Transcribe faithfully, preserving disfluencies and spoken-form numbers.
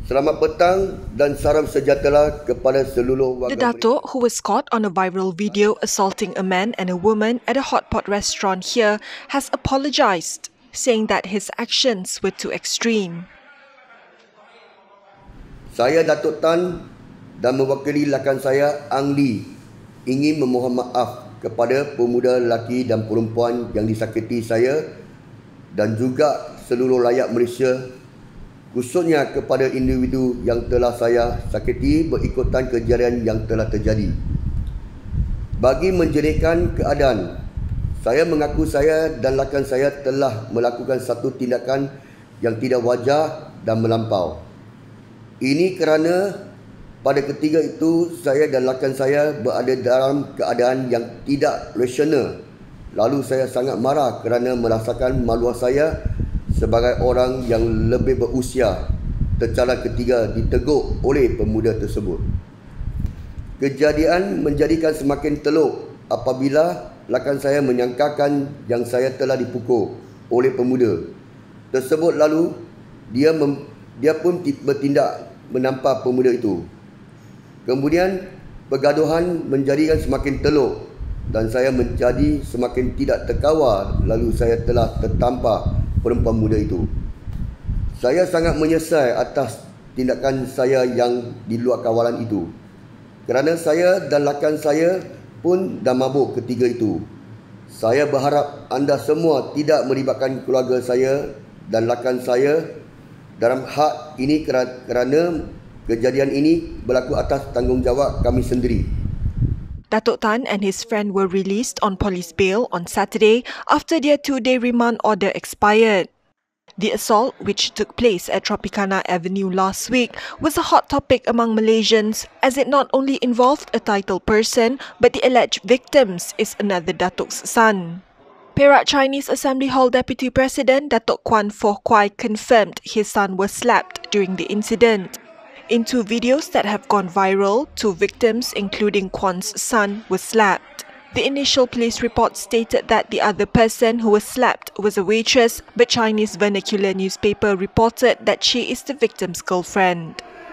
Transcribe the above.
Selamat petang dan salam sejahtera kepada seluruh warga. The Datuk, who was caught on a viral video assaulting a man and a woman at a hot pot restaurant here, has apologised, saying that his actions were too extreme. Saya Datuk Tan dan mewakili rakan saya Ang Lee ingin memohon maaf kepada pemuda lelaki dan perempuan yang disakiti saya dan juga seluruh rakyat Malaysia, khususnya kepada individu yang telah saya sakiti berikutan kejadian yang telah terjadi. Bagi menjernihkan keadaan, saya mengaku saya dan rakan saya telah melakukan satu tindakan yang tidak wajar dan melampau. Ini kerana pada ketika itu saya dan rakan saya berada dalam keadaan yang tidak rasional. Lalu saya sangat marah kerana merasakan maluah saya sebagai orang yang lebih berusia tercalon ketiga ditegur oleh pemuda tersebut. Kejadian menjadikan semakin teruk apabila rakan saya menyangkakan yang saya telah dipukul oleh pemuda tersebut, lalu dia mem, dia pun bertindak menampar pemuda itu. Kemudian pergaduhan menjadikan semakin teruk dan saya menjadi semakin tidak terkawal, lalu saya telah tertampar perempuan muda itu. Saya sangat menyesal atas tindakan saya yang di luar kawalan itu, kerana saya dan rakan saya pun dah mabuk ketika itu. Saya berharap anda semua tidak melibatkan keluarga saya dan rakan saya dalam hal ini kerana kejadian ini berlaku atas tanggungjawab kami sendiri. Datuk Tan and his friend were released on police bail on Saturday after their two-day remand order expired. The assault, which took place at Tropicana Avenue last week, was a hot topic among Malaysians as it not only involved a titled person, but the alleged victims is another Datuk's son. Perak Chinese Assembly Hall Deputy President Datuk Kwan Foh Kwai confirmed his son was slapped during the incident. In two videos that have gone viral, two victims, including Kwan's son, were slapped. The initial police report stated that the other person who was slapped was a waitress, but Chinese vernacular newspaper reported that she is the victim's girlfriend.